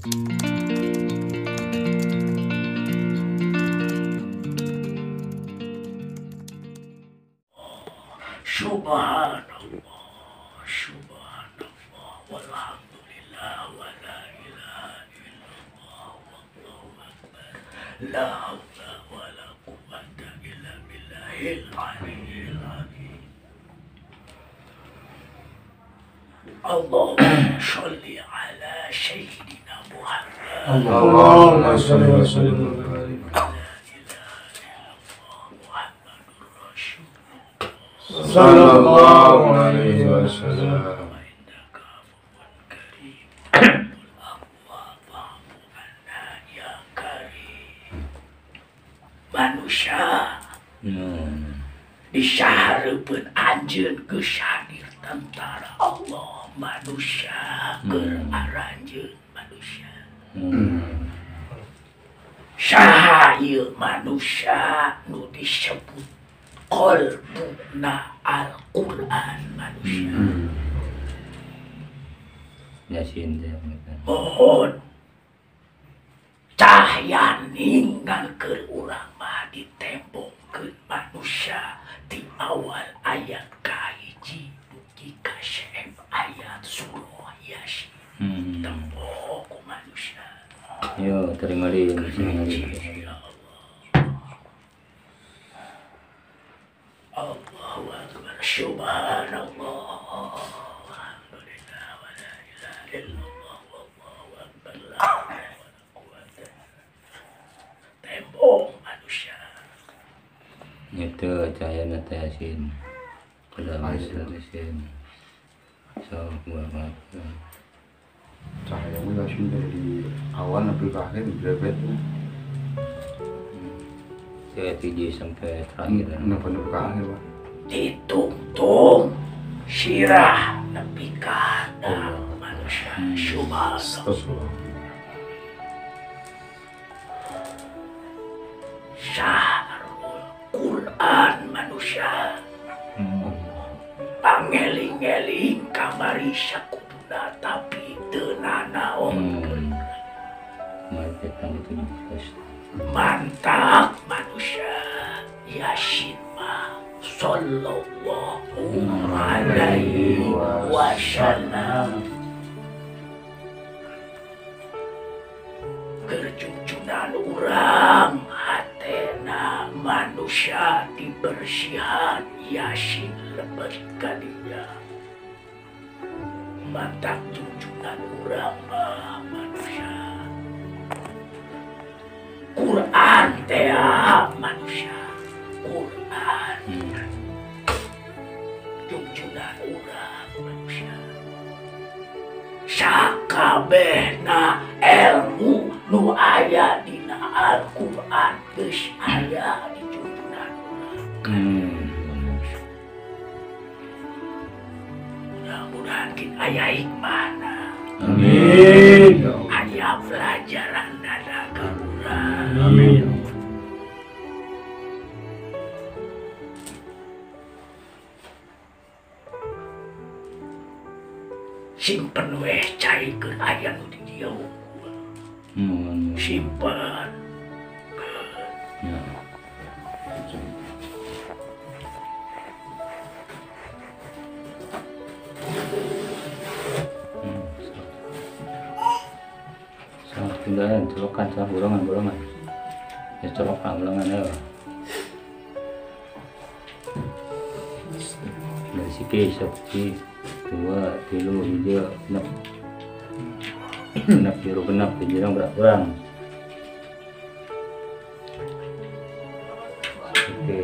Subhanallah, subhanallah, walhamdulillah, wa la ilaha illallah, wallahu akbar, la hawla wa la quwwata illa billahil aliyyil azim. Allahumma sholli ala sayyidina Muhammad. Allahumma sholli wa sallim wa barik. Sallallahu alaihi wasallam. Manusia disahareupeun anjeun geus hadir tentara Allah, manusia keur aranjeun manusia. Saha ieu manusia nu disebut qalbuna Al-Quran manusia. Yasin mohon cahaya ninggal ke urang mah ditembongkeun manusia di awal ayat kahiji dugi ka 6 ayat surah Yasin. Tembok ku manusia. Yo terima kasih. Ya Allah. Allahu akbar. Subhanallah. Alhamdulillah wa la ilaha illallah wallahu akbar. La hawla wa la quwwata. Tembok manusia. Itu cahaya nata Yasin. Sudah Yasin. So buat Cahaya Yasin dari awal sampai ke akhir berbeda. Saya 7 sampai terakhir. Kenapa ke akhir, Pak? Ditungtung sirah nepi ka hadap manusia. Subhanallah. Syahrul Quran manusia. Pangeling-eling kamari sakuduna tapi teu nanaon. Mantap manusia. Yasin mah sallallahu alaihi wasallam. Kerjunjunan urang hatena manusia dibersihan Yasin lebet kadinya. Mantap junjungan urang mah manusia. Quran teh manusia. Quran junjungan urang manusia. Sakabehna ilmu nu aya dina Al-Quran geus aya di junjungan urang. Mudah-mudahan kita aya hikmahna. Amin. Aya pelajaran dana ka urang. Amin. Simpen weh caikeun aya nu di dieu. Simpen. Tinggalin colokan sama bolongan ya colokan bolongan ya dari siki seperti 2, 3, 4, 6 biru genap dijirang berapa oke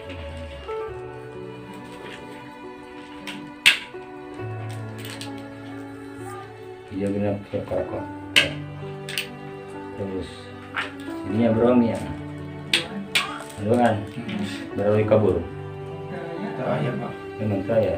dia genap kok terus ini ya bro nih ya halo kan baru kabur Ya, Pak. memang saya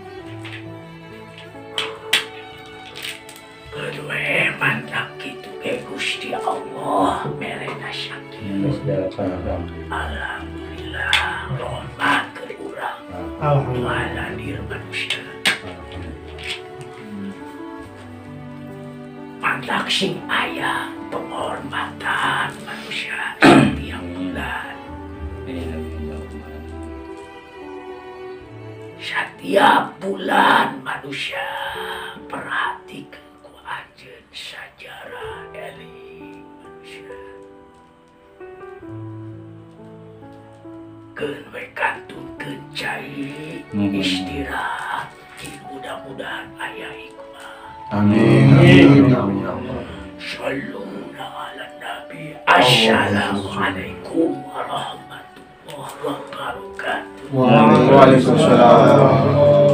Kedua mantap gitu ke Gusti Allah mereka sakit. sudah paham Alhamdulillah rahmat ke urang. Alhamdulillah. Dir manusia. Mantap anak sing ayah penghormatan manusia setiap bulan. Setiap bulan manusia perhatikan ku anjeun sajarah eling manusia. Keun we kantunkeun cai istirahat, mudah-mudahan aya hikmah. Amin. Amin. Amin. Ya Allah. Shaluna ala nabi. Assalamualaikum warahmatullahi wabarakatuh. Waalaikumsalam.